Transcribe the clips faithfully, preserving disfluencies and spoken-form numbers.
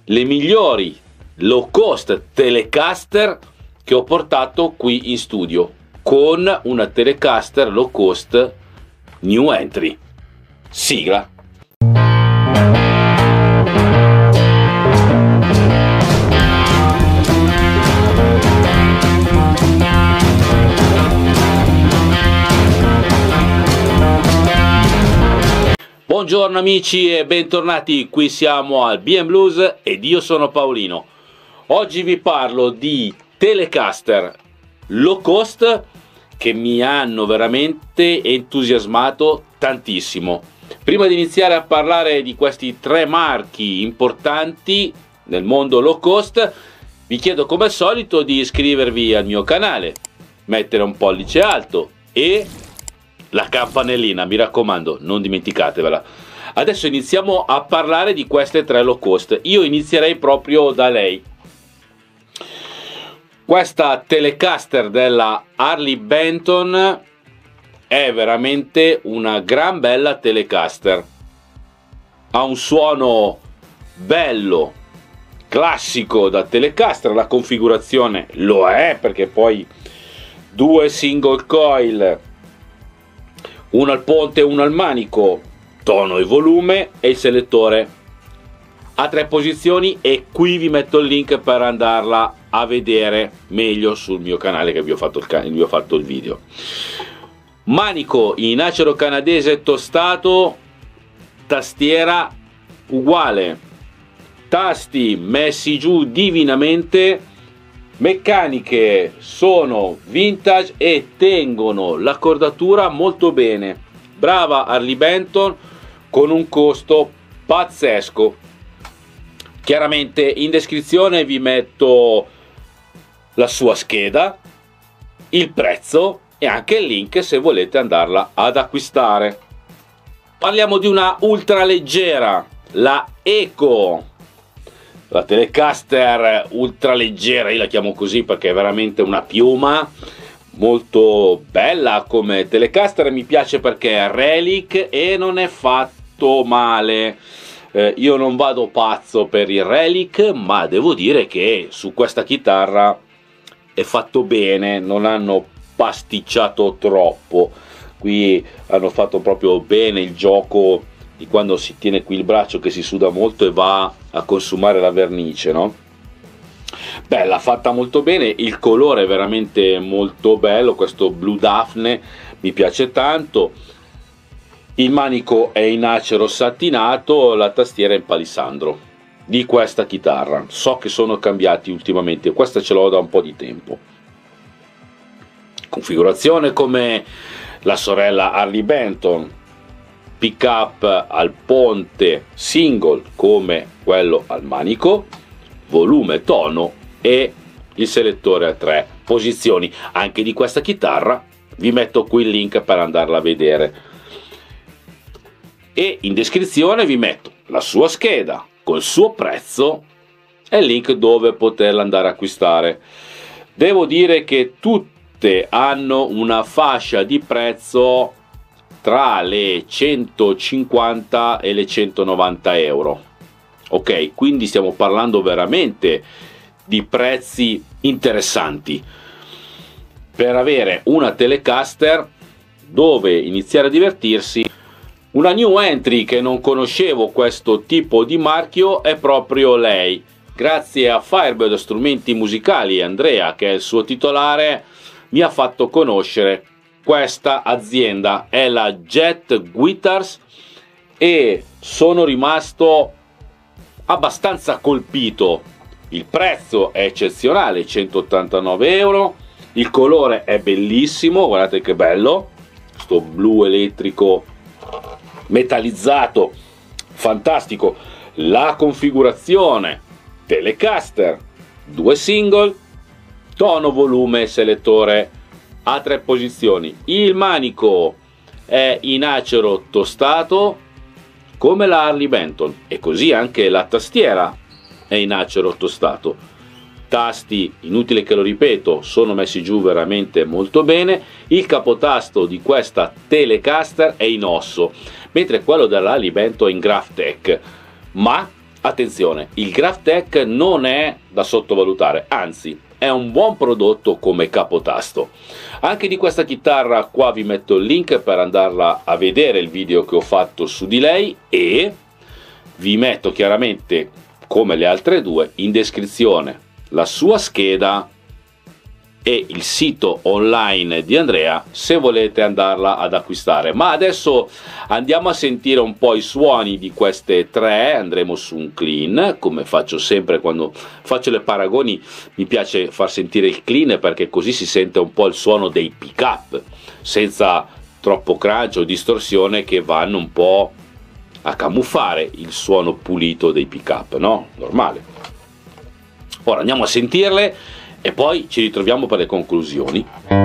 le migliori low cost Telecaster che ho portato qui in studio, con una Telecaster low cost new entry. Sigla. Buongiorno amici e bentornati, qui siamo al B and Blues ed io sono Paolino. Oggi vi parlo di Telecaster low cost che mi hanno veramente entusiasmato tantissimo. Prima di iniziare a parlare di questi tre marchi importanti nel mondo low cost, vi chiedo come al solito di iscrivervi al mio canale, mettere un pollice alto e la campanellina, mi raccomando, non dimenticatevela. Adesso iniziamo a parlare di queste tre low cost. Io inizierei proprio da lei. Questa Telecaster della Harley Benton è veramente una gran bella Telecaster. Ha un suono bello, classico da Telecaster, la configurazione lo è perché poi due single coil, uno al ponte e uno al manico, tono e volume, e il selettore a tre posizioni, e qui vi metto il link per andarla a vedere meglio sul mio canale che vi ho fatto il, vi ho fatto il video. Manico in acero canadese tostato, tastiera uguale, tasti messi giù divinamente, meccaniche sono vintage e tengono l'accordatura molto bene. Brava Harley Benton, con un costo pazzesco. Chiaramente in descrizione vi metto la sua scheda, il prezzo e anche il link se volete andarla ad acquistare. Parliamo di una ultra leggera, la Eco. La Telecaster ultra leggera, io la chiamo così perché è veramente una piuma, molto bella come Telecaster. Mi piace perché è relic e non è fatto male. Eh, io non vado pazzo per il relic, ma devo dire che su questa chitarra è fatto bene, non hanno pasticciato troppo. Qui hanno fatto proprio bene il gioco di quando si tiene qui il braccio che si suda molto e va a consumare la vernice, no? Bella, fatta molto bene, il colore è veramente molto bello, questo blu Daphne mi piace tanto, il manico è in acero satinato, la tastiera è in palissandro di questa chitarra. So che sono cambiati ultimamente, questa ce l'ho da un po' di tempo. Configurazione come la sorella Harley Benton, pick up al ponte single come quello al manico, volume, tono e il selettore a tre posizioni. Anche di questa chitarra vi metto qui il link per andarla a vedere, e in descrizione vi metto la sua scheda col suo prezzo e il link dove poterla andare a acquistare. Devo dire che tutte hanno una fascia di prezzo tra le centocinquanta e le centonovanta euro. Ok, quindi stiamo parlando veramente di prezzi interessanti per avere una Telecaster dove iniziare a divertirsi. Una new entry che non conoscevo questo tipo di marchio è proprio lei. Grazie a Firebird Strumenti Musicali, Andrea, che è il suo titolare, mi ha fatto conoscere questa azienda. È la Jet Guitars e sono rimasto abbastanza colpito. Il prezzo è eccezionale, centottantanove euro, il colore è bellissimo, guardate che bello, sto blu elettrico metallizzato, fantastico. La configurazione Telecaster, due single, tono, volume, selettore a tre posizioni. Il manico è in acero tostato come la Harley Benton, e così anche la tastiera è in acero tostato. Tasti, inutile che lo ripeto, sono messi giù veramente molto bene. Il capotasto di questa Telecaster è in osso, mentre quello della Harley Benton è in Graphtec, ma attenzione, il GrafTech non è da sottovalutare, anzi è un buon prodotto come capotasto. Anche di questa chitarra qua vi metto il link per andarla a vedere, il video che ho fatto su di lei, e vi metto chiaramente, come le altre due, in descrizione la sua scheda e il sito online di Andrea se volete andarla ad acquistare. Ma adesso andiamo a sentire un po' i suoni di queste tre. Andremo su un clean, come faccio sempre quando faccio le paragoni, mi piace far sentire il clean perché così si sente un po' il suono dei pick up senza troppo crunch o distorsione che vanno un po' a camuffare il suono pulito dei pick up, no? Normale. Ora andiamo a sentirle e poi ci ritroviamo per le conclusioni.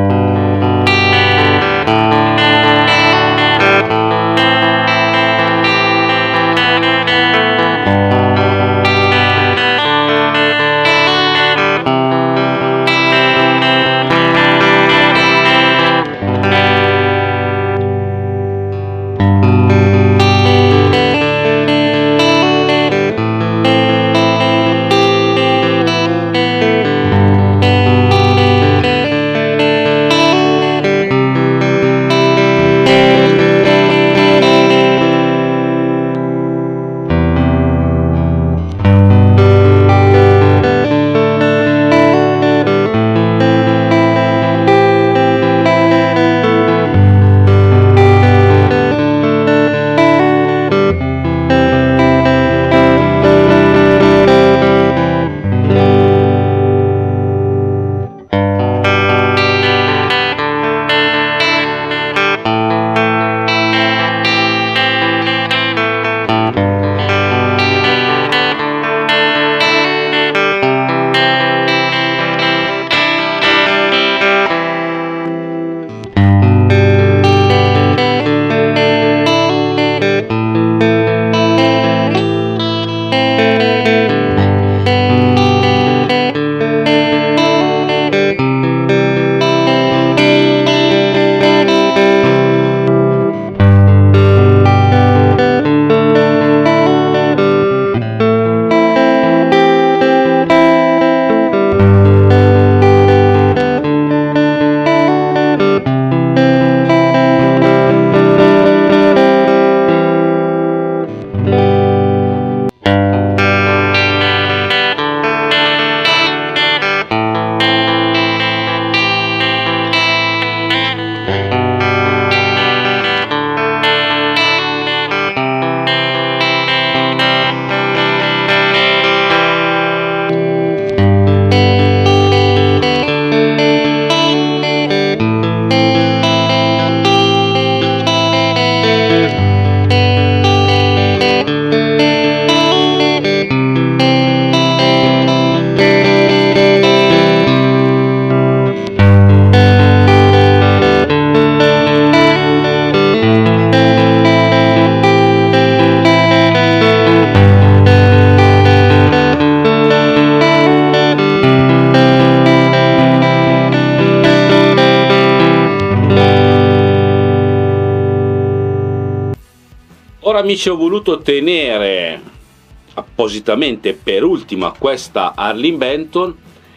Ora amici, ho voluto tenere appositamente per ultima questa Harley Benton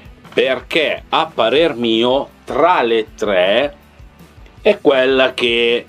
perché a parer mio tra le tre è quella che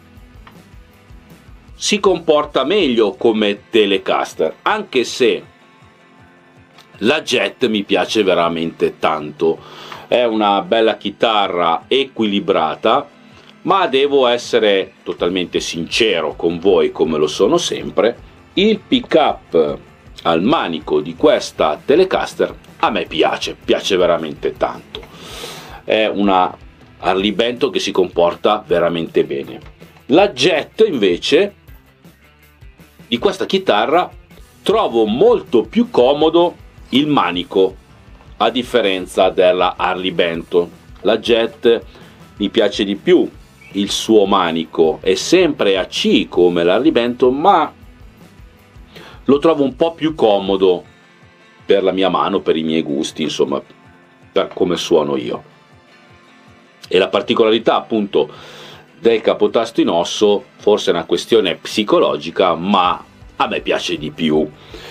si comporta meglio come Telecaster, anche se la Jet mi piace veramente tanto. È una bella chitarra equilibrata, ma devo essere totalmente sincero con voi, come lo sono sempre, il pick up al manico di questa Telecaster a me piace, piace veramente tanto. È una Harley Benton che si comporta veramente bene. La Jet invece di questa chitarra trovo molto più comodo il manico, a differenza della Harley Benton. La Jet mi piace di più il suo manico, è sempre a C come la Harley Benton, ma lo trovo un po' più comodo per la mia mano, per i miei gusti, insomma, per come suono io. E la particolarità appunto del capotasto in osso forse è una questione psicologica, ma a me piace di più.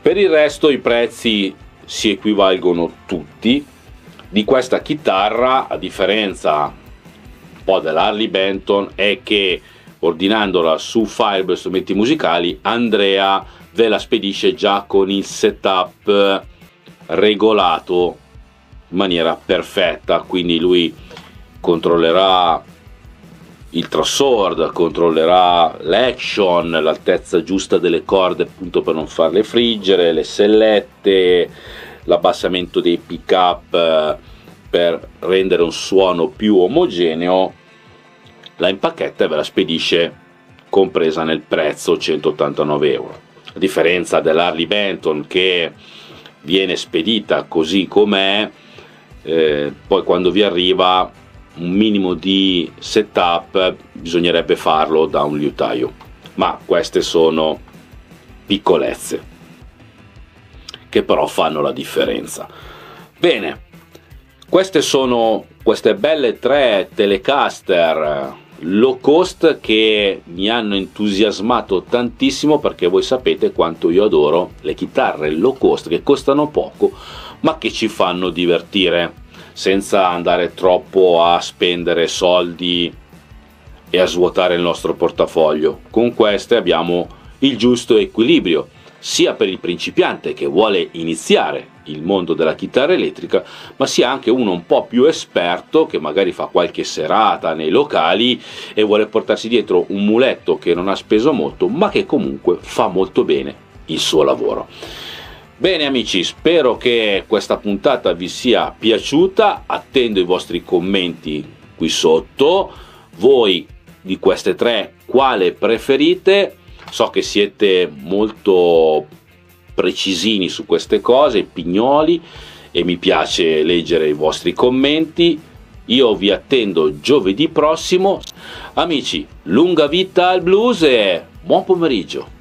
Per il resto i prezzi si equivalgono tutti. Di questa chitarra, a differenza un po' dell'Harley Benton, è che ordinandola su Firebird Strumenti Musicali, Andrea ve la spedisce già con il setup regolato in maniera perfetta, quindi lui controllerà il trussword, controllerà l'action, l'altezza giusta delle corde appunto per non farle friggere, le sellette, l'abbassamento dei pick up per rendere un suono più omogeneo. La impacchetta e ve la spedisce compresa nel prezzo centottantanove euro, a differenza dell'Harley Benton che viene spedita così com'è. Eh, poi quando vi arriva un minimo di setup bisognerebbe farlo da un liutaio, ma queste sono piccolezze che però fanno la differenza. Bene, queste sono queste belle tre Telecaster low cost che mi hanno entusiasmato tantissimo, perché voi sapete quanto io adoro le chitarre low cost che costano poco ma che ci fanno divertire senza andare troppo a spendere soldi e a svuotare il nostro portafoglio. Con queste abbiamo il giusto equilibrio, sia per il principiante che vuole iniziare il mondo della chitarra elettrica, ma sia anche uno un po' più esperto che magari fa qualche serata nei locali e vuole portarsi dietro un muletto che non ha speso molto ma che comunque fa molto bene il suo lavoro. Bene amici, spero che questa puntata vi sia piaciuta, attendo i vostri commenti qui sotto. Voi di queste tre quale preferite? So che siete molto precisini su queste cose, pignoli, e mi piace leggere i vostri commenti. Io vi attendo giovedì prossimo. Amici, lunga vita al blues e buon pomeriggio.